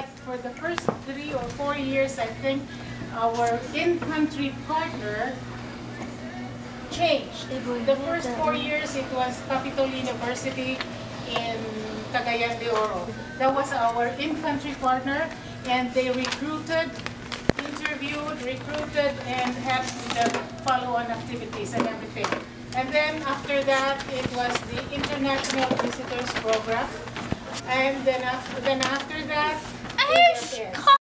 But for the first 3 or 4 years, I think our in-country partner changed. The first 4 years, it was Capitol University in Cagayan de Oro. That was our in-country partner, and they recruited, and had the follow-on activities and everything. And then after that, it was the International Visitors Program. And then after that,